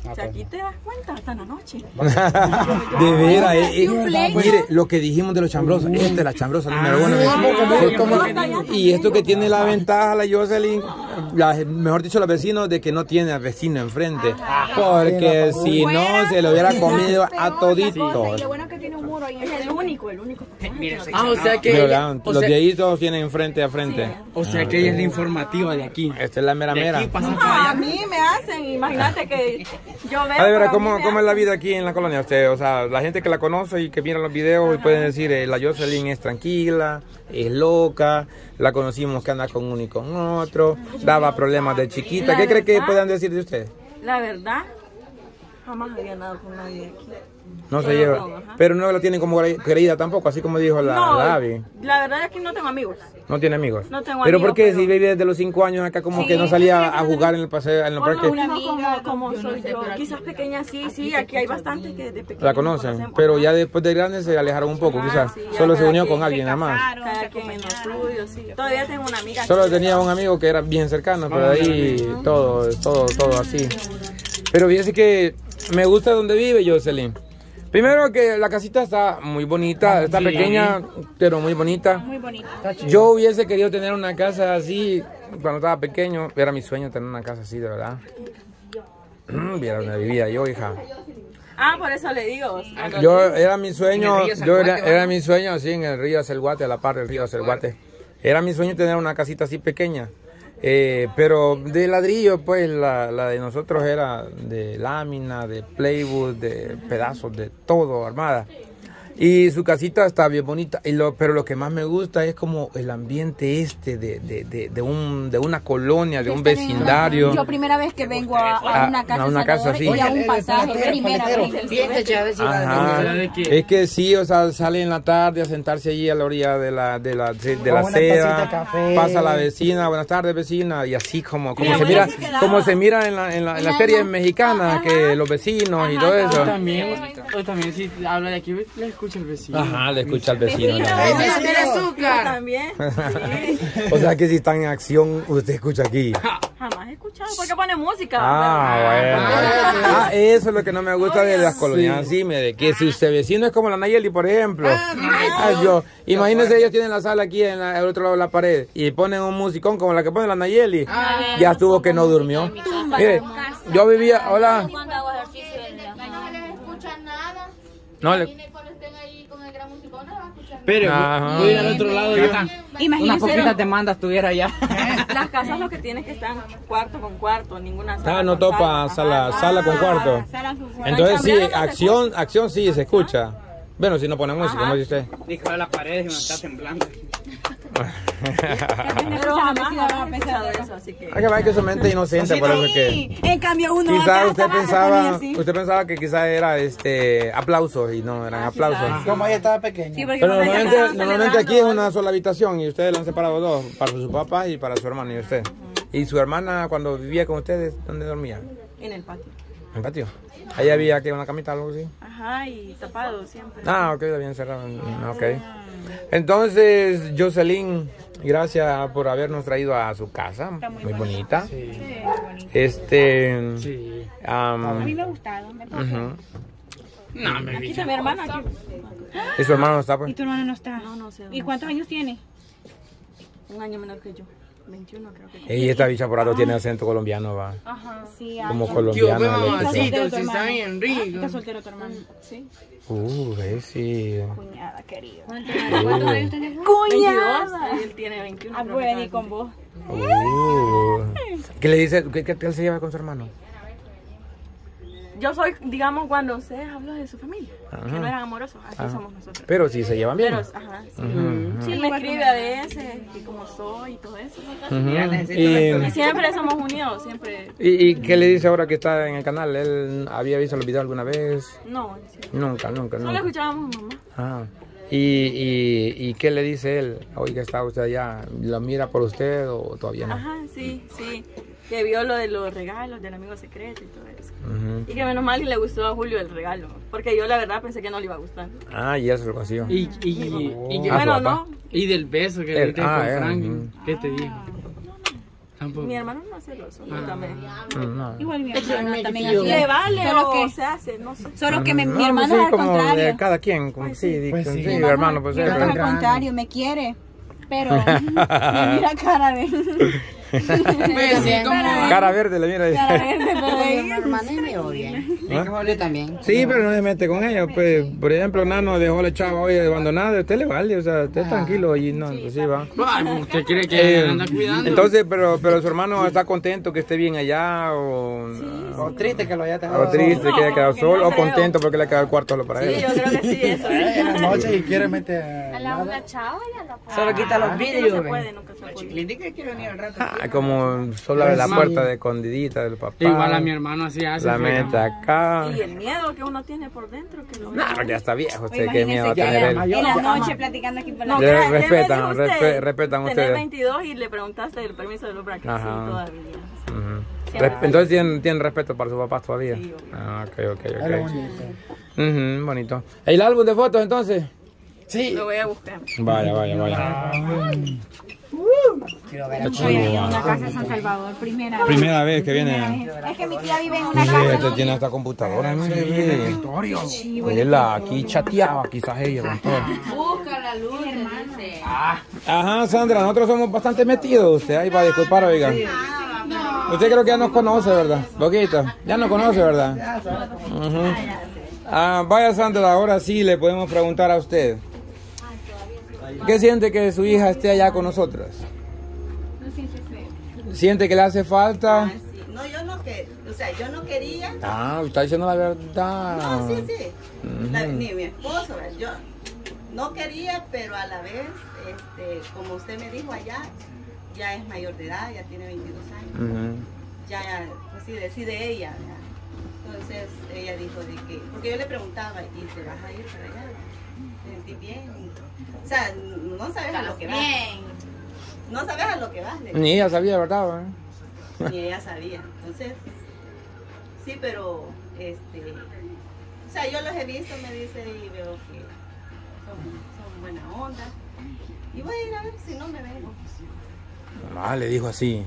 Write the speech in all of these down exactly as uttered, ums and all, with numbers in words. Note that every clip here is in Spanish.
O sea, aquí te das cuenta hasta la noche. De veras, eh, eh, mire, lo que dijimos de los chambrosos, esta es la chambrosa número uno. Ah, y esto que tiene la ventaja la Jocelyn, la, mejor dicho los vecinos, de que no tiene al vecino enfrente. Porque si no, se lo hubiera comido a todito. Y lo bueno que tiene un muro ahí. Es el único, el único. Ah, o sea que... Mira, o los sea, de ahí todos tienen frente a frente. Sí. o sea que ella es la informativa de aquí. Esta es la mera De mera. aquí pasa No, para a allá. mí me hacen, imagínate que yo veo... A ver, pero a ¿cómo, mí me ¿cómo es la hacen. vida aquí en la colonia usted? O sea, la gente que la conoce y que mira los videos y pueden decir, eh, la Jocelyn es tranquila, es loca, la conocimos que anda con uno y con otro, daba problemas de chiquita. ¿Qué cree que puedan decir de usted? La verdad, jamás había andado con nadie aquí. No se Pero lleva. no, ajá. Pero no la tiene como querida tampoco, así como dijo la, No, la Abby. la verdad es que no tengo amigos. No tiene amigos. No tengo Pero amigos, ¿por qué pero- si vive desde los cinco años acá como que no salía a jugar en el paseo, en el Bueno, parque? uno como, como soy yo, quizás pequeña sí, sí, aquí hay bastantes que de pequeña La conocen, pero ya después de grandes se alejaron un poco, quizás. sí, ya Solo se cada unió quien con alguien nada más. cada quien en lo suyo, sí. Todavía tengo una amiga. Solo que- tenía un amigo que era bien cercano, pero ahí todo, todo, todo así. Pero fíjese que me gusta donde vive Jocelyn. Primero que la casita está muy bonita, está Sí. pequeña, pero muy bonita. Muy bonito. Yo hubiese querido tener una casa así cuando estaba pequeño. Era mi sueño tener una casa así, de verdad. Viera donde vivía yo, hija. Ah, por eso le digo. Yo era mi sueño, En el río yo era, Salguate, era mi sueño así en el río Salguate, a la par del río Salguate. Era mi sueño tener una casita así pequeña. Eh, pero de ladrillo, pues la, la de nosotros era de lámina, de plywood, de pedazos, de todo armada. Y su casita está bien bonita, y lo, pero lo que más me gusta es como el ambiente este de, de, de, de, un, de una colonia, de un vecindario. Yo primera vez que vengo a, a Ah, una casa, a una casa Salvador, así. y a Oye, un el pasaje, paletero, primera paletero. vez. Fíjate, Chávez, Ajá. de que... Es que sí, o sea, sale en la tarde a sentarse allí a la orilla de la, de la, de, de la Con una tacita de acera, café. pasa la vecina, buenas tardes vecina, y así como, como Mi se abuela mira, se quedaba. como se mira en la, en la, en las series mexicanas, que los vecinos y todo Hoy eso. también, hoy también si habla de aquí, le escucha el vecino. Ajá, le escucha al vecino. Vecino. ¿no? ¡Ese tiene Yo azúcar! también. Sí. O sea que si está en acción, usted escucha aquí. Jamás he escuchado. ¿Por qué pone música? Ah, bueno. Ah, eso es lo que no me gusta de las colonias así, mire, que si usted vecino es como la Nayeli, por ejemplo. Ah, yo, imagínense, ellos tienen la sala aquí en la- el otro lado de la pared y ponen un musicón como la que pone la Nayeli. Ya estuvo que no durmió. Mire, yo vivía, hola. Cuando hago ejercicio en la- No les escuchan nada. No le- Y cuando estén ahí con el gran musicón no les va a escuchar nada. Pero Ajá. voy al otro lado yo. Unas Imagínese. poquitas demandas tuviera ya. Las casas lo que tienen que estar cuarto con cuarto, ninguna sala. Ah, no con topa sala, Ajá. sala con cuarto. Sala con cuarto. Entonces sí, Chambeando no se acción, acción sí se escucha. Bueno, si no pone música, como dice usted. Dijo a las paredes y me está temblando. Pero jamás había pensado eso, así que... Hay que ver que su mente es inocente, por eso es que... Sí, en cambio uno Quizás acá usted estaba pensaba, así. usted pensaba que quizás era este aplausos y no eran aplausos. Como ella estaba pequeña. Sí, porque Pero uno normalmente, estaba normalmente aquí es celebrando. una sola habitación y ustedes la han separado dos, para su papá y para su hermano y usted. Y su hermana cuando vivía con ustedes, ¿dónde dormía? En el patio. ¿En el patio? Ahí había que una camita o algo así. Ajá, y tapado siempre. Ah, ok, bien cerrado. Ok. Entonces, Jocelyn, gracias por habernos traído a su casa, muy bonita. Este, Sí. A mí am, me ha gustado. Me gusta. ujú. No, me Aquí vi. está mi hermana. Aquí. ¿Y su hermano está pues? ¿Y tu hermano no está? No, no sé. ¿Y cuántos años tiene? Un año menor que yo. veintiuno creo que. Y esta bicha por rato tiene acento colombiano, va. Ajá. Sí, Como ay, colombiano. Yo, le mamacita, dice. si está bien rico. está soltero tu hermano. Sí. Uh, eh, sí. Cuñada querida. ¿Cuántos años tenés vos? veintidós y él tiene veintiuno. Ah, creo voy que a venir está. con vos. Uh. ¿Qué le dice? ¿Qué, qué tal se lleva con su hermano? Yo soy, digamos, cuando ustedes hablan de su familia, Ajá. que no eran amorosos, así Ajá. somos nosotros. Pero sí se llevan bien. Pero, ajá, sí. Ujú, Sí, me escribe a veces, y cómo soy y todo eso. ujú. Y Y, siempre somos unidos, siempre. y, y qué le dice ahora que está en el canal? ¿Él había visto los videos alguna vez? No, sí. Nunca, nunca, Solo nunca. escuchábamos a mamá. Ah. ¿Y, y, ¿Y qué le dice él? Oiga, está usted allá, ¿lo mira por usted o todavía no? Ajá, sí, sí. Que vio lo de los regalos del amigo secreto y todo eso. Ujú. Y que menos mal que le gustó a Julio el regalo. Porque yo la verdad pensé que no le iba a gustar. Ah, y eso lo consiguió. Y, y, y, Ah, su Bueno, papá. no. y del beso que Él, le diste ah, con él, Frank. ujú. ¿Qué te dijo? Tampoco. Mi hermano no es celoso, yo también. No. Igual mi hermana también así. Le vale Solo o que- se hace, no sé. Solo que mi, mi No, hermano pues sí, es al como contrario. de cada quien, como sí, di- Pues sí, sí. mi hermano, pues Mi hermano es es. al contrario, me quiere. Pero me mira cara de. Pues sí, como... Cara verde le mira. Cara verde, pero ahí. Mi hermana y me odia. ¿Ah? Yo también. Sí, pero no se mete con ellos, pues, por ejemplo, Nano dejó la chava hoy abandonada, usted le vale, o sea, usted tranquilo y no, pues sí va. Ay, ¿usted cree que Eh, anda cuidando? entonces, pero, pero su hermano está contento que esté bien allá o, O triste que lo haya o dejado. triste que haya quedado que solo no o creo. contento porque le ha quedado el cuarto solo para Sí, él. yo creo que sí, eso. En la noche y quiere meter. A la una chava ya la Solo quita los No se vídeos. puede, nunca se puede. Le dice que quiere venir al rato. Ah, como solo abre la puerta de escondidita del papá. Igual a mi hermano así hace. La fue mete acá. Y el miedo que uno tiene por dentro, que lo No, porque ya está viejo, usted qué Imagínese miedo va a que tener él. en la noche platicando aquí por la No, Le crea, ¿qué me respetan, dijo usted? respe- respetan Tenés ustedes. veintidós y le preguntaste el permiso de los brackets. Sí, Ajá. todavía. Ujú. Res- Entonces tienen, tienen respeto para sus papás todavía. Sí, obvio. Ah, ok, ok, Es lo ok. bonito. Ujú, bonito. ¿El álbum de fotos entonces? Sí. Lo voy a buscar. Vaya, vaya, vaya. Quiero ver. Yo viví en una casa de San Salvador, primera vez. Primera vez que viene. Es que mi tía vive en una Sí, casa. este tiene esta computadora. Sí, Ella aquí chateaba, quizás ella con todo. Busca la luz, dice. Ajá, Sandra, nosotros somos bastante metidos. Usted ahí va a disculpar, oiga. Usted creo que ya nos conoce, ¿verdad? Poquito. Ya nos conoce, ¿verdad? Ujú. Ah, vaya, Sandra, ahora sí le podemos preguntar a usted. ¿Qué siente que su hija esté allá con nosotras? ¿Siente que le hace falta? Sí. No, yo no que, o sea, yo no quería. Ah, está diciendo la verdad. No, sí, sí. La- Ujú. ni mi esposo, ¿verdad? Yo no quería, pero a la vez, este, como usted me dijo allá, ya es mayor de edad, ya tiene veintidós años. Ujú. Ya, pues sí, decide ella, ¿verdad? Entonces ella dijo de que, porque yo le preguntaba, ¿y te vas a ir para allá? ¿Te sentís bien? O sea, no sabes a lo que vas. Bien. No sabes a lo que vas. le- Ni ella sabía, ¿verdad? ¿Eh? Ni ella sabía. Entonces, sí, pero, este, o sea, yo los he visto, me dice, y veo que son, son buena onda. Y voy a ir a ver si no me vengo. Ah, le dijo así.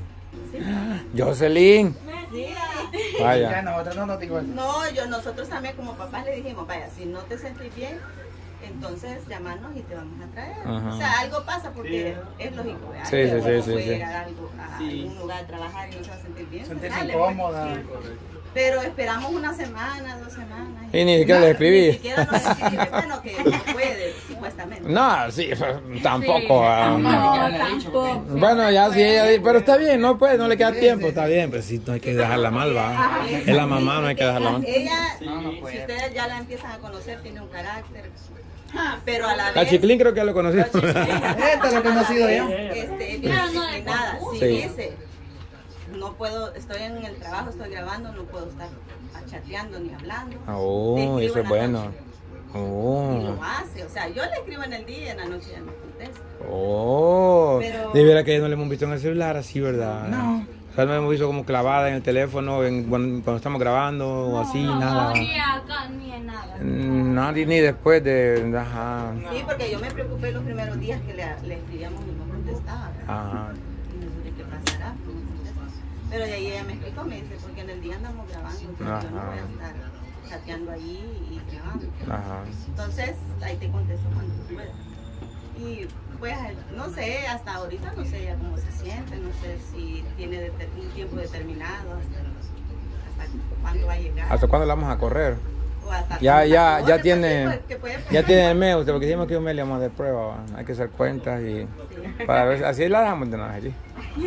Jocelyn. Sí. Ya Vaya. nosotros no nos digo eso. No, yo, nosotros también como papás le dijimos, vaya, si no te sentís bien, entonces llámanos y te vamos a traer. Ajá. O sea, algo pasa porque es lógico, ¿verdad? Sí, Que sí, uno sí, sí, puede sí. llegar a, algo, a algún lugar a trabajar y no se va a sentir bien. pues Sentirse dale, incómoda. pues. Pero esperamos una semana, dos semanas. Y ni siquiera le escribí. Ni siquiera nos escribí. Bueno, que no puede, supuestamente. No, sí, tampoco. ah. No, tampoco. Bueno, ya sí, ella, pero está bien, no puede, no le queda tiempo, está bien, pero sí, no hay que dejarla mal, va. Es la mamá, no hay que dejarla mal. Ella, si ustedes ya la empiezan a conocer, tiene un carácter. Pero a la La vez. Chiclín creo que ya lo conocí. Esta es lo que hemos sido ya. Este, es bien disciplinada. Si Sí. dice, no puedo, estoy en el trabajo, estoy grabando, no puedo estar chateando ni hablando. Oh, Te escribo eso es en la bueno. noche. Y Oh, lo hace. O sea, yo le escribo en el día y en la noche ya me contesta. oh. Pero- De veras que no le hemos visto en el celular así, ¿verdad? No. O sea, no hemos visto como clavada en el teléfono en- cuando, cuando estamos grabando o así, nada. ni acá ni en nada. Mm, Nadie ni después de. Ajá. Sí, porque yo me preocupé los primeros días que le, le escribíamos y no contestaba. Ajá. Y me dije, ¿qué pasará? No contesta. Pero de ahí ella me explicó, me dice, porque en el día andamos grabando, entonces yo no Ajá. voy a estar chateando ahí y grabando. Ajá. Entonces, ahí te contesto cuando tú puedas. Y pues, no sé, hasta ahorita no sé ya cómo se siente, no sé si tiene deter- un tiempo determinado, hasta, hasta cuándo va a llegar. ¿Hasta cuándo la vamos a correr? O hasta Ya, hasta ya, dónde, ya pues, tiene, sí, pues, que puede ya pasar. tiene el mes usted, porque dijimos que un mes le vamos a dar prueba, ¿va? Hay que hacer cuentas y para ver, así la dejamos de nada allí.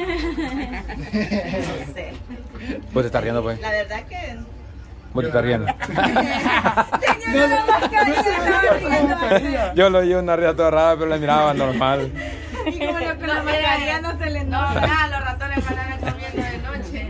No sé. Pues te está riendo, pues. La verdad que Vos te estás riendo. Yo lo oí una risa toda rara, pero la miraba normal. Y como lo que la mascarilla no se le No, nota. nada, los ratones van a estar comiendo de noche.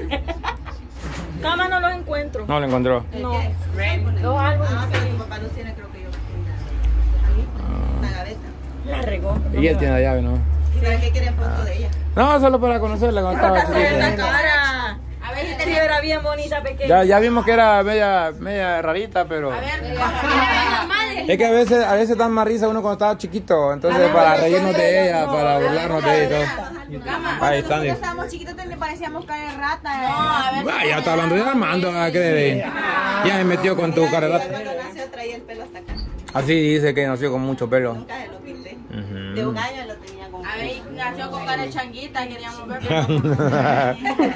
Cama no los encuentro. No lo encontró. No. los álbumes. Ah, pero tu papá los tiene, creo que yo. Ahí, en la gaveta. La regó. Y él tiene la llave, ¿no? ¿Y para qué quieren foto de ella? No, solo para conocerla cuando estaba Esa chiquita. cara. A ver si Sí, tenemos. era bien bonita, pequeña. Ya, ya vimos que era media, media rarita, pero... A ver, Es que a veces, a veces dan más risa uno cuando estaba chiquito, entonces para reírnos de ella, para burlarnos de ella y todo. Ahí están. Nosotros estábamos chiquitos, te parecíamos cara de rata. No, a ver. Ah, ya está hablando de Armando, ¿a qué debe? Ya me metió con tu cara de rata. Cuando nació traía el pelo hasta acá. Así dice que nació con mucho pelo. Nunca se lo pinté. Ujú. De un año lo tenía con. A ver, nació con cara de changuita, queríamos ver. Pero...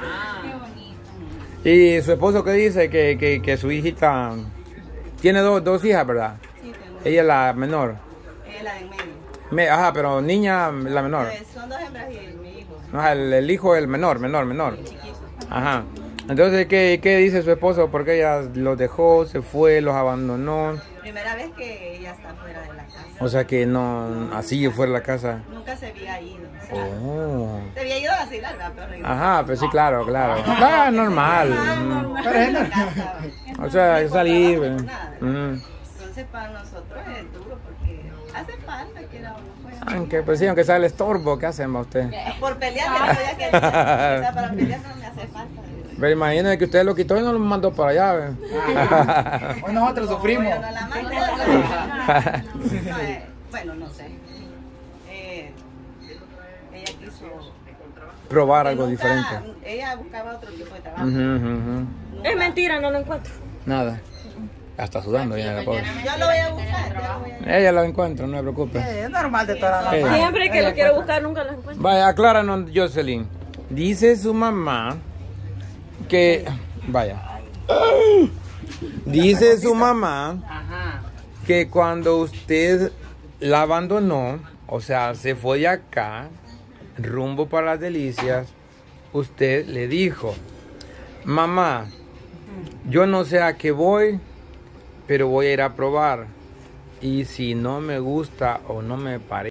¿Y su esposo qué dice? Que, que, que su hijita tiene dos, dos hijas, ¿verdad? Sí, tengo. Ella es la menor. Es la de en medio. Me- ajá, pero niña, la menor. Pues, son dos hembras y mi hijo. No, el, el hijo es el menor, menor, menor. Chiquito. Ajá. Entonces, ¿qué, qué dice su esposo? Porque ella los dejó, se fue, los abandonó. Primera vez que ella está fuera de la casa. O sea que no, así fue la casa. Nunca se había ido. O sea, Oh. se había ido a vacilar, ¿verdad? Pero regresó. Ajá, pues sí, claro, claro. Ah, normal. Mm. Pero es normal. O sea, hay que salir. No eh. importaba nada, ¿verdad? Mm. Entonces para nosotros es duro porque hace falta que era uno fuera. Aunque, pues sí, aunque sea el estorbo, ¿qué hacemos usted? Por pelear, le voy a que, o sea, para pelear no me hace falta. Pero imagínese que usted lo quitó y no lo mandó para allá. ¿ve? Hoy nosotros sufrimos. Yo no la mando. No, eh, bueno, no sé. Eh, ella quiso Probar algo nunca- diferente. Ella buscaba otro tipo de trabajo. Ujú, ujú, ujú. Es mentira, no lo encuentro. Nada. Ya está sudando ya la pobre. Yo lo voy a buscar. Yo lo voy a... Ella lo encuentra, no se preocupe. Eh, es normal de toda la Eh. noche. Siempre que lo quiero buscar, nunca lo encuentro. Vaya, acláranos, Jocelyn. Dice su mamá que... Vaya. Dice su mamá Ajá. que cuando usted la abandonó, o sea, se fue de acá, rumbo para las Delicias, usted le dijo, mamá, yo no sé a qué voy, pero voy a ir a probar. Y si no me gusta o no me parece,